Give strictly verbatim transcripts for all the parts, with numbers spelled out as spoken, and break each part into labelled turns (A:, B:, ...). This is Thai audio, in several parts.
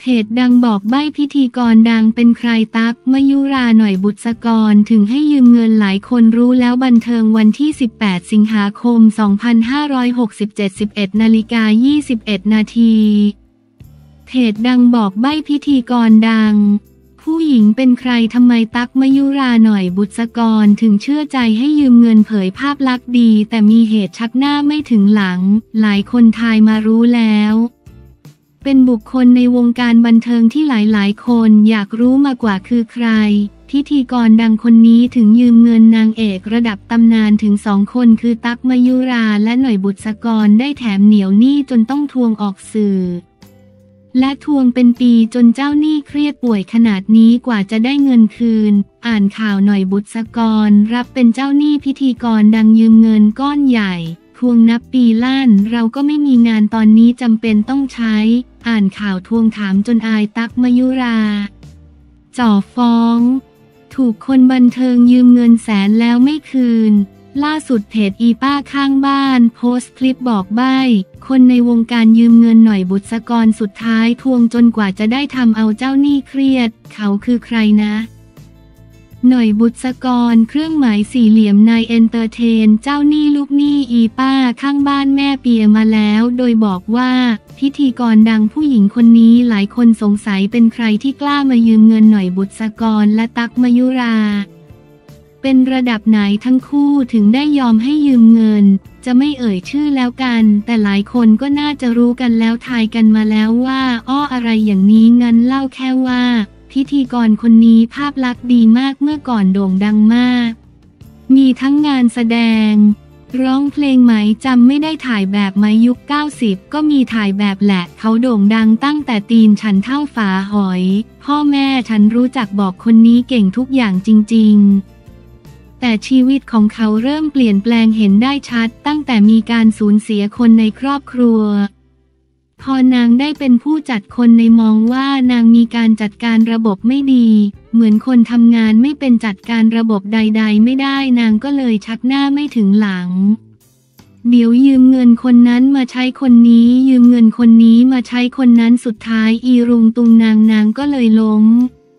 A: เพจดังบอกใบ้พิธีกรดังเป็นใครตั๊กมยุราหน่อยบุษกรถึงให้ยืมเงินหลายคนรู้แล้วบันเทิงวันที่สิบแปดสิงหาคมสองพันห้าร้อยหกสิบเจ็ด สิบเอ็ดนาฬิกายี่สิบเอ็ดนาทีเพจดังบอกใบ้พิธีกรดังผู้หญิงเป็นใครทำไมตั๊กมยุราหน่อยบุษกรถึงเชื่อใจให้ยืมเงินเผยภาพลักษณ์ดีแต่มีเหตุชักหน้าไม่ถึงหลังหลายคนทายมารู้แล้วเป็นบุคคลในวงการบันเทิงที่หลายๆคนอยากรู้มากกว่าคือใครพิธีกรดังคนนี้ถึงยืมเงินนางเอกระดับตำนานถึงสองคนคือตั๊กมยุราและหน่อยบุษกรได้แถมเหนียวหนี้จนต้องทวงออกสื่อและทวงเป็นปีจนเจ้าหนี้เครียดป่วยขนาดนี้กว่าจะได้เงินคืนอ่านข่าวหน่อยบุษกรรับเป็นเจ้าหนี้พิธีกรดังยืมเงินก้อนใหญ่ทวงนับปีล้านเราก็ไม่มีงานตอนนี้จำเป็นต้องใช้อ่านข่าวทวงถามจนอายตั๊กมยุราจ่อฟ้องถูกคนบันเทิงยืมเงินแสนแล้วไม่คืนล่าสุดเพจอีป้าข้างบ้านโพสต์คลิปบอกใบ้คนในวงการยืมเงินหน่อยบุษกรสุดท้ายทวงจนกว่าจะได้ทำเอาเจ้าหนี้เครียดเขาคือใครนะหน่อยบุษกรเครื่องหมายสี่เหลี่ยมนายเอนเตอร์เทนเจ้าหนี้ลูกหนี้อีป้าข้างบ้านแม่เปียมาแล้วโดยบอกว่าพิธีกรดังผู้หญิงคนนี้หลายคนสงสัยเป็นใครที่กล้ามายืมเงินหน่อยบุษกรและตั๊กมยุราเป็นระดับไหนทั้งคู่ถึงได้ยอมให้ยืมเงินจะไม่เอ่ยชื่อแล้วกันแต่หลายคนก็น่าจะรู้กันแล้วทายกันมาแล้วว่าอ้ออะไรอย่างนี้งั้นเล่าแค่ว่าพิธีกรคนนี้ภาพลักษณ์ดีมากเมื่อก่อนโด่งดังมากมีทั้งงานแสดงร้องเพลงไหมจำไม่ได้ถ่ายแบบไหมยุคเก้าสิบก็มีถ่ายแบบแหละเขาโด่งดังตั้งแต่ตีนฉันเท่าฝาหอยพ่อแม่ฉันรู้จักบอกคนนี้เก่งทุกอย่างจริงๆแต่ชีวิตของเขาเริ่มเปลี่ยนแปลงเห็นได้ชัดตั้งแต่มีการสูญเสียคนในครอบครัวพอนางได้เป็นผู้จัดคนในมองว่านางมีการจัดการระบบไม่ดีเหมือนคนทำงานไม่เป็นจัดการระบบใดๆไม่ได้นางก็เลยชักหน้าไม่ถึงหลังเดี๋ยวยืมเงินคนนั้นมาใช้คนนี้ยืมเงินคนนี้มาใช้คนนั้นสุดท้ายอีรุงตุงนางนางก็เลยล้ม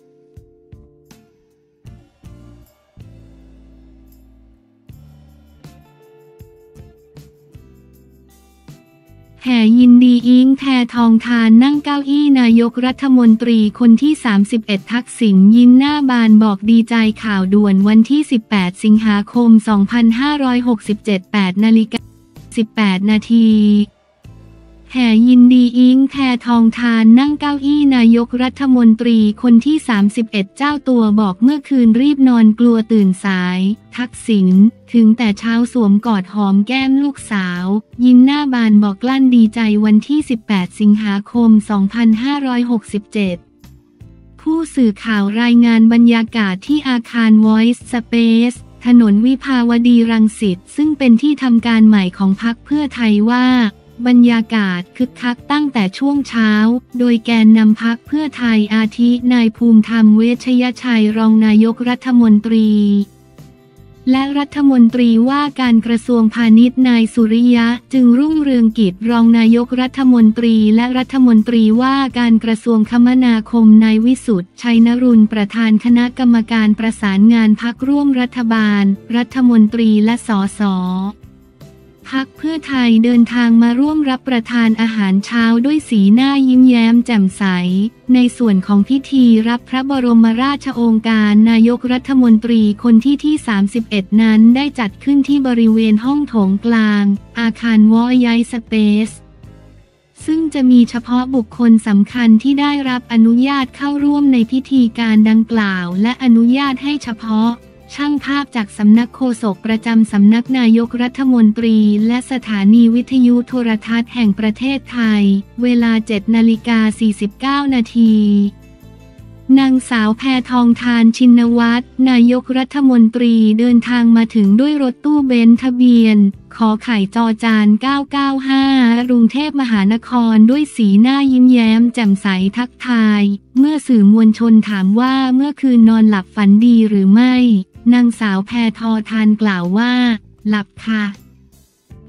A: แห่ยินดีอิงแพทองธารนั่งเก้าอี้นายกรัฐมนตรีคนที่สามสิบเอ็ดทักษิณยิ้มหน้าบานบอกดีใจข่าวด่วนวันที่สิบแปดสิงหาคมสองพันห้าร้อยหกสิบเจ็ด แปดนาฬิกาสิบแปดนาทีแห่ยินดีอิงแพทองธารนั่งเก้าอี้นายกรัฐมนตรีคนที่สามสิบเอ็ดเจ้าตัวบอกเมื่อคืนรีบนอนกลัวตื่นสายทักษิณถึงแต่เช้าสวมกอดหอมแก้มลูกสาวยิ้มหน้าบานบอกกลั้นดีใจวันที่สิบแปดสิงหาคมสองพันห้าร้อยหกสิบเจ็ดผู้สื่อข่าวรายงานบรรยากาศที่อาคาร Voice Space ถนนวิภาวดีรังสิตซึ่งเป็นที่ทำการใหม่ของพรรคเพื่อไทยว่าบรรยากาศคึกคักตั้งแต่ช่วงเช้าโดยแกนนำพรรคเพื่อไทยอาทินายภูมิธรรมเวชยชัยรองนายกรัฐมนตรีและรัฐมนตรีว่าการกระทรวงพาณิชย์นายสุริยะจึงรุ่งเรืองกิจรองนายกรัฐมนตรีและรัฐมนตรีว่าการกระทรวงคมนาคมนายวิสุทธิ์ชัยนรุนประธานคณะกรรมการประสานงานพรรคร่วมรัฐบาลรัฐมนตรีและสสพรรคเพื่อไทยเดินทางมาร่วมรับประทานอาหารเช้าด้วยสีหน้ายิ้มแย้มแจ่มใสในส่วนของพิธีรับพระบรมราชโองการนายกรัฐมนตรีคนที่ที่สามสิบเอ็ดนั้นได้จัดขึ้นที่บริเวณห้องโถงกลางอาคารวอไยสเปซซึ่งจะมีเฉพาะบุคคลสำคัญที่ได้รับอนุญาตเข้าร่วมในพิธีการดังกล่าวและอนุญาตให้เฉพาะช่างภาพจากสำนักโฆษกประจำสำนักนายกรัฐมนตรีและสถานีวิทยุโทรทัศน์แห่งประเทศไทยเวลา เจ็ดนาฬิกาสี่สิบเก้านาทีนางสาวแพทองธารชินวัตรนายกรัฐมนตรีเดินทางมาถึงด้วยรถตู้เบนซ์ทะเบียนขอไข่จอจานเก้าเก้าห้ากรุงเทพมหานครด้วยสีหน้ายิ้มแย้มแจ่มใสทักทายเมื่อสื่อมวลชนถามว่าเมื่อคืนนอนหลับฝันดีหรือไม่นางสาวแพทองธารกล่าวว่าหลับค่ะ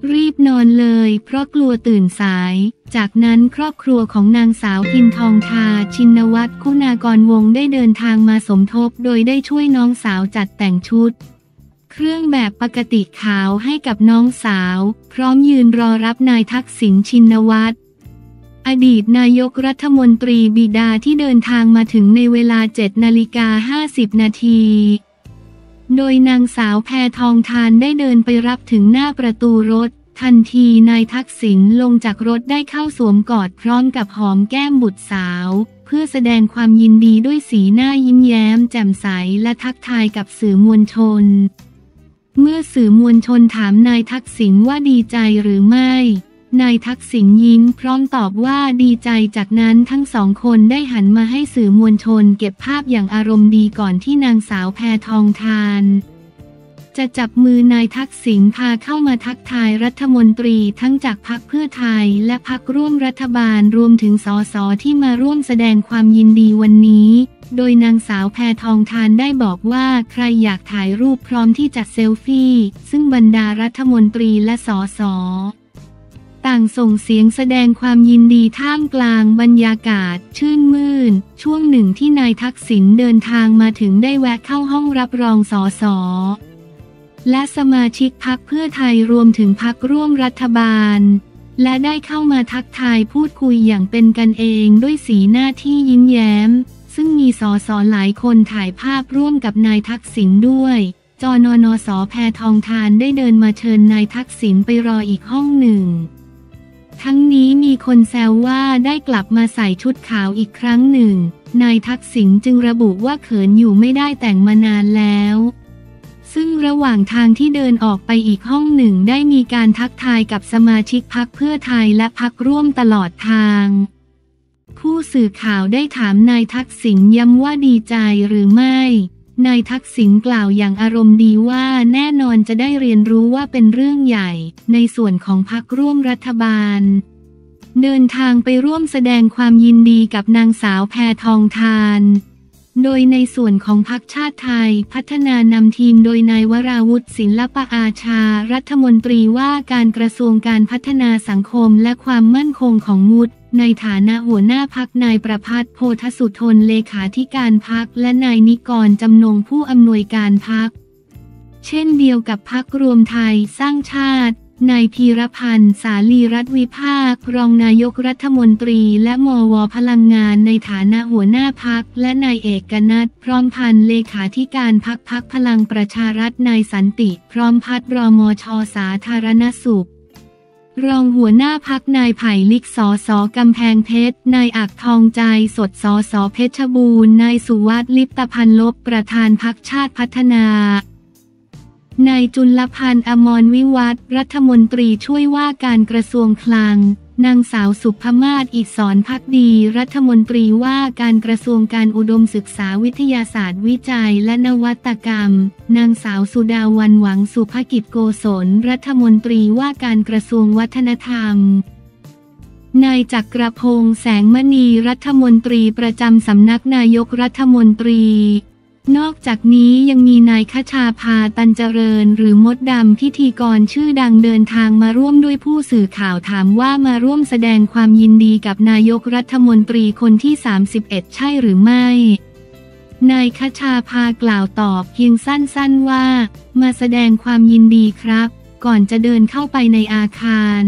A: รีบนอนเลยเพราะกลัวตื่นสายจากนั้นครอบครัวของนางสาวพินทองทาชินวัตรคุณากรวงศ์ได้เดินทางมาสมทบโดยได้ช่วยน้องสาวจัดแต่งชุดเครื่องแบบปกติขาวให้กับน้องสาวพร้อมยืนรอรับนายทักษิณชินวัตรอดีตนายกรัฐมนตรีบิดาที่เดินทางมาถึงในเวลาเจ็ดนาฬิกาห้าสิบนาทีโดยนางสาวแพทองธารได้เดินไปรับถึงหน้าประตูรถทันทีนายทักษิณลงจากรถได้เข้าสวมกอดพร้อมกับหอมแก้มบุตรสาวเพื่อแสดงความยินดีด้วยสีหน้ายิ้มแย้มแจ่มใสและทักทายกับสื่อมวลชนเมื่อสื่อมวลชนถามนายทักษิณว่าดีใจหรือไม่นายทักษิณยิ้มพร้อมตอบว่าดีใจจากนั้นทั้งสองคนได้หันมาให้สื่อมวลชนเก็บภาพอย่างอารมณ์ดีก่อนที่นางสาวแพทองธารจะจับมือนายทักษิณพาเข้ามาทักทายรัฐมนตรีทั้งจากพรรคเพื่อไทยและพรรคร่วมรัฐบาลรวมถึงสสที่มาร่วมแสดงความยินดีวันนี้โดยนางสาวแพทองธารได้บอกว่าใครอยากถ่ายรูปพร้อมที่จะเซลฟี่ซึ่งบรรดารัฐมนตรีและสสต่างส่งเสียงแสดงความยินดีท่ามกลางบรรยากาศชื่นมื่นช่วงหนึ่งที่นายทักษิณเดินทางมาถึงได้แวะเข้าห้องรับรองสสและสมาชิกพรรคเพื่อไทยรวมถึงพรรคร่วมรัฐบาลและได้เข้ามาทักทายพูดคุยอย่างเป็นกันเองด้วยสีหน้าที่ยิ้มแย้มซึ่งมีสสหลายคนถ่ายภาพร่วมกับนายทักษิณด้วยจนนส.แพทองธารได้เดินมาเชิญนายทักษิณไปรออีกห้องหนึ่งทั้งนี้มีคนแซวว่าได้กลับมาใส่ชุดขาวอีกครั้งหนึ่งนายทักษิณจึงระบุว่าเขินอยู่ไม่ได้แต่งมานานแล้วซึ่งระหว่างทางที่เดินออกไปอีกห้องหนึ่งได้มีการทักทายกับสมาชิกพรรคเพื่อไทยและพรรคร่วมตลอดทางผู้สื่อข่าวได้ถามนายทักษิณย้ำว่าดีใจหรือไม่นายทักษิณกล่าวอย่างอารมณ์ดีว่าแน่นอนจะได้เรียนรู้ว่าเป็นเรื่องใหญ่ในส่วนของพรรคร่วมรัฐบาลเดินทางไปร่วมแสดงความยินดีกับนางสาวแพทองธารโดยในส่วนของพรรคชาติไทยพัฒนานำทีมโดยนายวราวุธศิลปอาชารัฐมนตรีว่าการกระทรวงการพัฒนาสังคมและความมั่นคงของวุฒิในฐานะหัวหน้าพรรคนายประภัสโพธสุทนเลขาธิการพรรคและนายนิกรจำนงผู้อำนวยการพรรคเช่นเดียวกับพรรครวมไทยสร้างชาตินายพีรพันธ์สาลีรัฐวิภาครองนายกรัฐมนตรีและมว.พลังงานในฐานะหัวหน้าพรรคและนายเอกนัทพร้อมพันธ์เลขาธิการพรรคพรรคพลังประชารัฐนายสันติพร้อมพัฒน์รมช.สาธารณสุขรองหัวหน้าพรรคนายไผ่ลิกสสกำแพงเพชรนายอักทองใจสดสสเพชรบูรณ์นายสุวัฒน์ลิปตพันลบประธานพรรคชาติพัฒนานายจุลพันธ์อมรวิวัฒน์รัฐมนตรีช่วยว่าการกระทรวงคลังนางสาวสุภมาศอิศรภักดีรัฐมนตรีว่าการกระทรวงการอุดมศึกษาวิทยาศาสตร์วิจัยและนวัตกรรมนางสาวสุดาวันหวังสุภกิจโกศลรัฐมนตรีว่าการกระทรวงวัฒนธรรมนายจักรพงษ์แสงมณีรัฐมนตรีประจำสำนักนายกรัฐมนตรีนอกจากนี้ยังมีนายคชาภาตันเจริญหรือมดดำพิธีกรชื่อดังเดินทางมาร่วมด้วยผู้สื่อข่าวถามว่ามาร่วมแสดงความยินดีกับนายกรัฐมนตรีคนที่สามสิบเอ็ดใช่หรือไม่นายคชาภากล่าวตอบเพียงสั้นๆว่ามาแสดงความยินดีครับก่อนจะเดินเข้าไปในอาคาร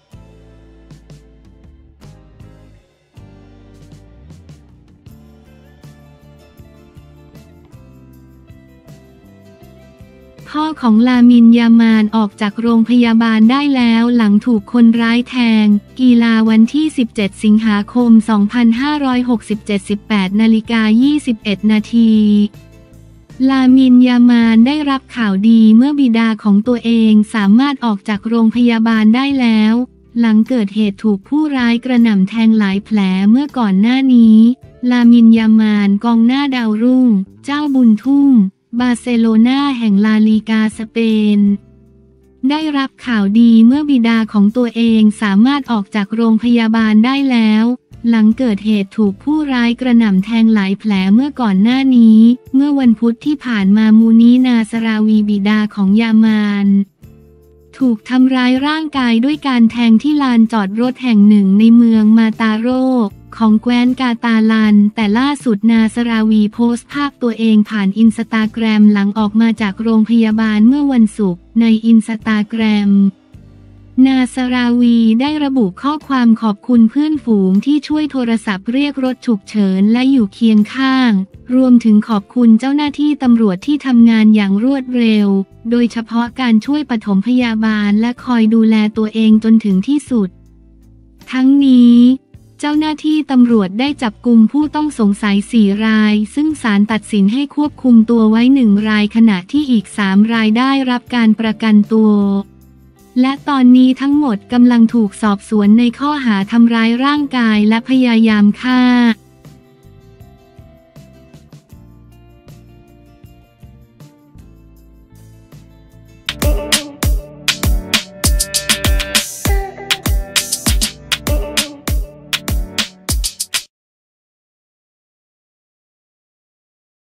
A: พ่อของลามินยามานออกจากโรงพยาบาลได้แล้วหลังถูกคนร้ายแทงกีฬาวันที่สิบเจ็ดสิงหาคมสองพันห้าร้อยหกสิบเจ็ด สิบแปดนาฬิกายี่สิบเอ็ดนาทีลามินยามานได้รับข่าวดีเมื่อบิดาของตัวเองสามารถออกจากโรงพยาบาลได้แล้วหลังเกิดเหตุถูกผู้ร้ายกระหน่ำแทงหลายแผลเมื่อก่อนหน้านี้ลามินยามานกองหน้าดาวรุ่งเจ้าบุญทุ่งบาร์เซโลนาแห่งลาลีกาสเปนได้รับข่าวดีเมื่อบิดาของตัวเองสามารถออกจากโรงพยาบาลได้แล้วหลังเกิดเหตุถูกผู้ร้ายกระหน่ำแทงหลายแผลเมื่อก่อนหน้านี้เมื่อวันพุธที่ผ่านมามูนีนาสราวีบิดาของยามานถถูกทำร้ายร่างกายด้วยการแทงที่ลานจอดรถแห่งหนึ่งในเมืองมาตาโรของแคว้นกาตาลันแต่ล่าสุดนาสราวีโพสต์ภาพตัวเองผ่านอินสตาแกรมหลังออกมาจากโรงพยาบาลเมื่อวันศุกร์ในอินสตาแกรมนาสราวีได้ระบุข้อความขอบคุณเพื่อนฝูงที่ช่วยโทรศัพท์เรียกรถฉุกเฉินและอยู่เคียงข้างรวมถึงขอบคุณเจ้าหน้าที่ตำรวจที่ทำงานอย่างรวดเร็วโดยเฉพาะการช่วยปฐมพยาบาลและคอยดูแลตัวเองจนถึงที่สุดทั้งนี้เจ้าหน้าที่ตำรวจได้จับกุมผู้ต้องสงสัยสี่รายซึ่งศาลตัดสินให้ควบคุมตัวไว้หนึ่งรายขณะที่อีกสามรายได้รับการประกันตัวและตอนนี้ทั้งหมดกำลังถูกสอบสวนในข้อหาทำร้ายร่างกายและพยายามฆ่า